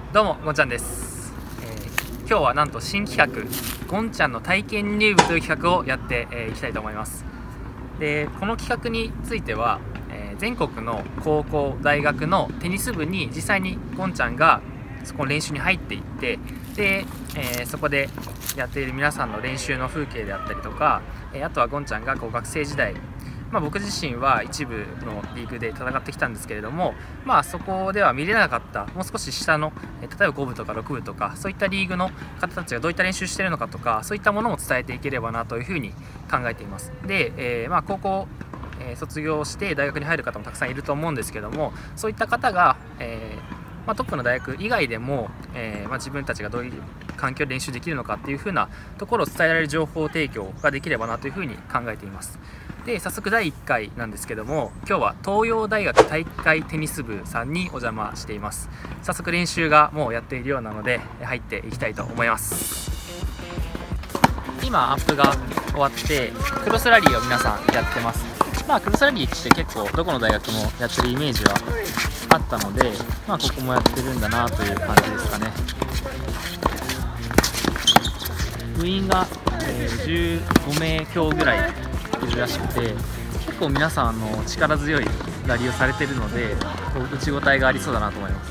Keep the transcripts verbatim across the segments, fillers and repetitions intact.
どうもゴンちゃんです、えー、今日はなんと新企画ゴンちゃんの体験入部という企画をやってい、えー、きたいと思います。でこの企画については、えー、全国の高校大学のテニス部に実際にゴンちゃんがそこの練習に入っていってで、えー、そこでやっている皆さんの練習の風景であったりとか、えー、あとはゴンちゃんがこう学生時代、まあ、僕自身は一部のリーグで戦ってきたんですけれども、まあ、そこでは見れなかったもう少し下の例えばご部とかろく部とかそういったリーグの方たちがどういった練習しているのかとかそういったものも伝えていければなというふうに考えています。で、えーまあ、高校、えー、卒業して大学に入る方もたくさんいると思うんですけども、そういった方が、えーまあ、トップの大学以外でも、えーまあ、自分たちがどういう環境で練習できるのかっていう風なところを伝えられる情報提供ができればなというふうに考えています。で早速だいいっかいなんですけども、今日は東洋大学体育会テニス部さんにお邪魔しています。早速練習がもうやっているようなので入っていきたいと思います。今アップが終わってクロスラリーを皆さんやってます。まあクロスラリーって結構どこの大学もやってるイメージはあったので、まあここもやってるんだなという感じですかね。部員が、えー、じゅうごめい強ぐらいいるらしくて、結構皆さんあの力強いラリーをされているのでこう打ち応えがありそうだなと思います。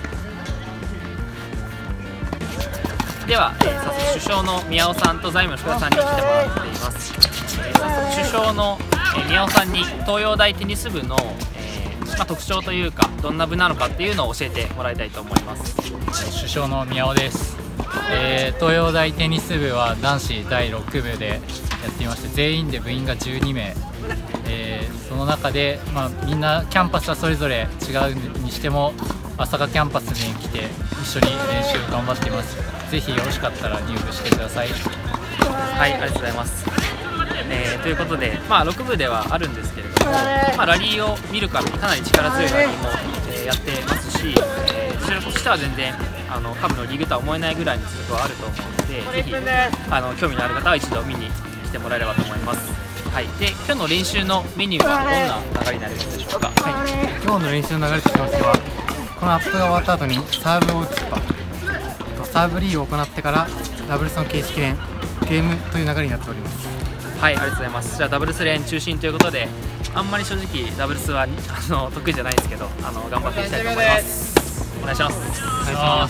では、えー、早速主将の宮尾さんと財務の福田さんに来てもらっています。えー、早速主将の、えー、宮尾さんに東洋大テニス部の、えーまあ、特徴というかどんな部なのかっていうのを教えてもらいたいと思います。 主将の宮尾です。えー、東洋大テニス部は男子だいろく部でやっていまして、全員で部員がじゅうにめい、えー、その中で、まあ、みんなキャンパスはそれぞれ違うにしても朝霞キャンパスに来て一緒に練習頑張っています。ぜひよろしかったら入部してください。 はい、ありがとうございます。えー、ということで、まあ、ろく部ではあるんですけれども、まあ、ラリーを見るからにかなり力強いラリーも、えー、やってますし、えー、実力としては全然あの下部のリーグとは思えないぐらいの実力はあると思うので、ぜひあの興味のある方は一度見に来てもらえればと思います。はい、で今日の練習のメニューはどんな流れになるんでしょうか。はい、 今日の練習の流れとしましては、このアップが終わった後にサーブを打つかサーブリーを行ってからダブルスの形式練ゲームという流れになっております。 はい、ありがとうございます。じゃあダブルス練中心ということで、あんまり正直ダブルスはあの得意じゃないですけど、あの頑張っていきたいと思います。お願いします。 お願いします。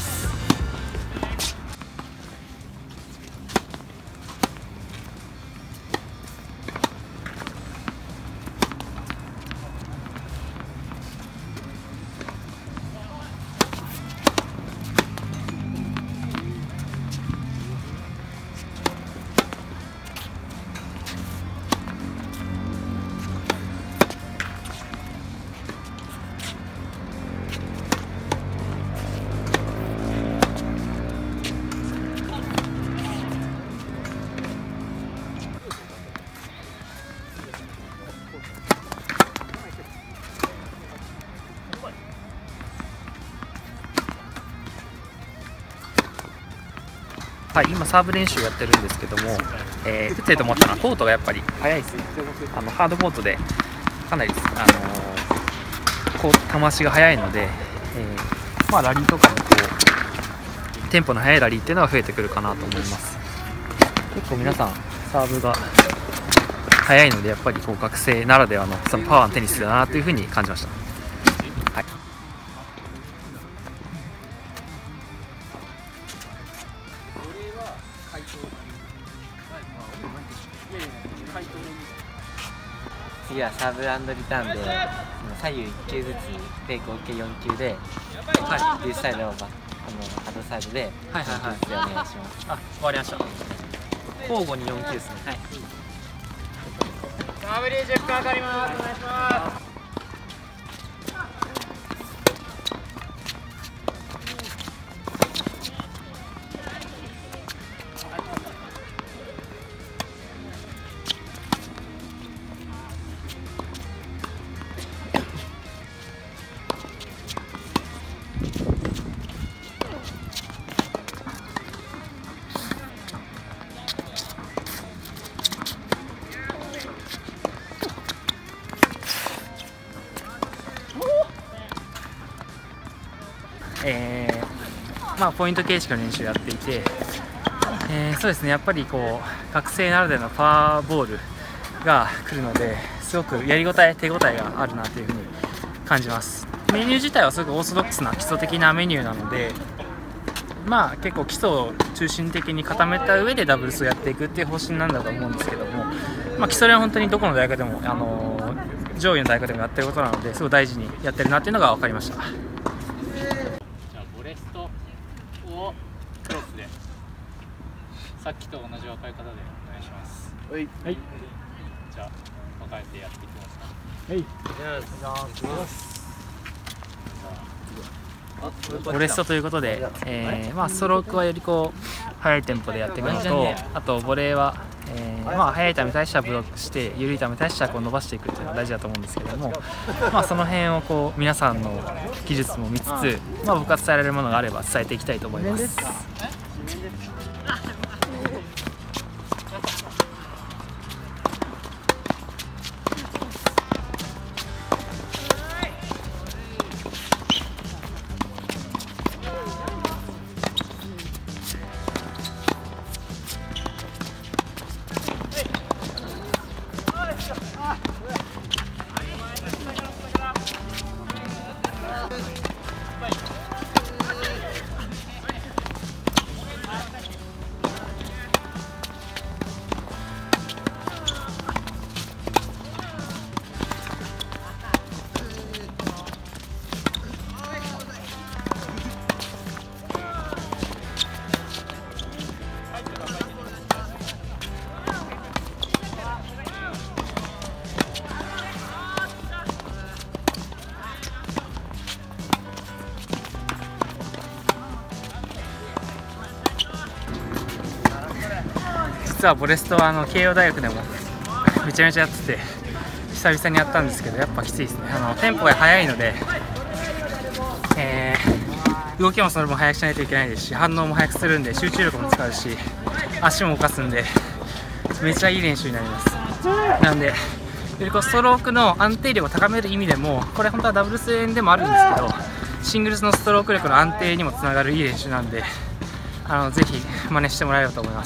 はい、今サーブ練習やってるんですけども、えー、打ってると思ったのはコートがやっぱり速いですね。あのハードコートでかなり、あのー、こう球足が速いので、えーまあ、ラリーとかもこうテンポの速いラリーっていうのが増えてくるかなと思います。結構皆さんサーブが速いのでやっぱりこう学生ならではのそのパワーのテニスだなというふうに感じました。はい、 次はサーブ&リターンで左右いっ球ずつで合計よん球で、はい、リースサイドをバッあのハードサイドでよん球ずつでお願いします。 あ、終わりました。交互によん球ですね。はい、 サーブリーじゅっかいかかります。お願いします。 まあ、ポイント形式の練習をやっていて、えー、そうですね、やっぱりこう学生ならではのパワーボールが来るので、すごくやりごたえ、手応えがあるなというふうに感じます。メニュー自体はすごくオーソドックスな基礎的なメニューなので、まあ、結構基礎を中心的に固めた上でダブルスをやっていくっていう方針なんだと思うんですけども、まあ、基礎練は本当にどこの大学でも、あのー、上位の大学でもやってることなので、すごい大事にやってるなっていうのが分かりました。 じゃあボレストをクロスでさっきと同じ分かれ方でお願いします。 はい、 はい、じゃあ分かれてやっていきますか。 はい、じゃあボレストということで、えーまあ、ストロークはよりこう速いテンポでやっていくのと、あとボレーは、えーまあ、速い球に対してはブロックして、緩い球に対してはこう伸ばしていくっていうのが大事だと思うんですけども、まあ、その辺をこう皆さんの技術も見つつ、まあ、僕が伝えられるものがあれば伝えていきたいと思います。実はボレストはあの慶応大学でもめちゃめちゃやってて、久々にやったんですけど、やっぱきついですね。あのテンポが速いので、えー、動きもそれも速くしないといけないですし、反応も速くするんで集中力も使うし、足も動かすんでめっちゃいい練習になります。なんでよりこうストロークの安定力を高める意味でも、これ本当はダブルス練でもあるんですけど、シングルスのストローク力の安定にもつながるいい練習なんで、あのぜひ真似してもらえればと思います。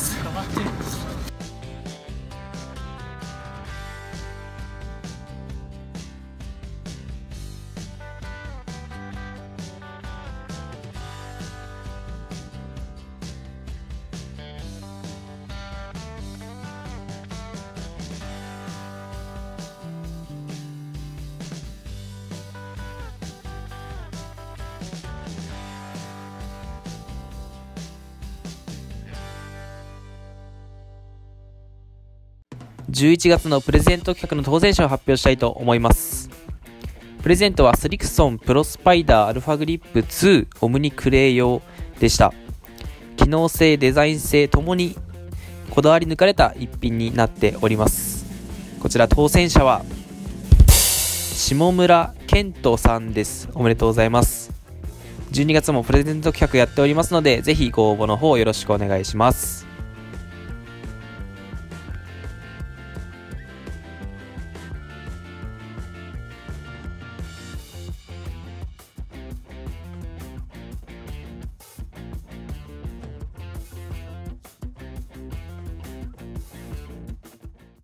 じゅういちがつのプレゼント企画の当選者を発表したいと思います。プレゼントはスリクソンプロスパイダーアルファグリップツーオムニクレイ用でした。機能性、デザイン性ともにこだわり抜かれた一品になっております。こちら当選者は下村健人さんです。おめでとうございます。じゅうにがつもプレゼント企画やっておりますので、ぜひご応募の方よろしくお願いします。